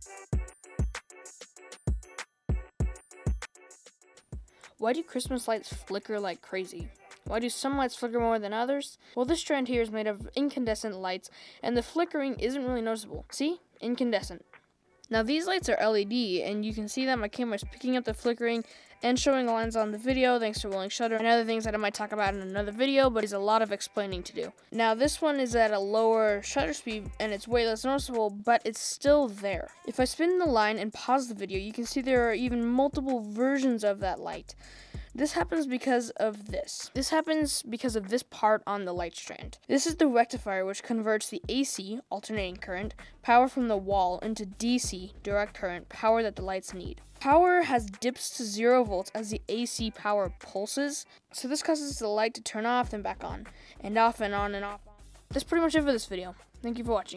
Why do Christmas lights flicker like crazy? Why do some lights flicker more than others? Well, this strand here is made of incandescent lights, and the flickering isn't really noticeable. See? Incandescent. Now these lights are LED, and you can see that my camera is picking up the flickering and showing the lines on the video thanks to rolling shutter and other things that I might talk about in another video, but it's a lot of explaining to do. Now this one is at a lower shutter speed and it's way less noticeable, but it's still there. If I spin the line and pause the video, you can see there are even multiple versions of that light. This happens because of this. This happens because of this part on the light strand. This is the rectifier, which converts the AC, alternating current, power from the wall into DC, direct current, power that the lights need. Power has dips to 0 volts as the AC power pulses, so this causes the light to turn off and back on, and off and on and off. That's pretty much it for this video. Thank you for watching.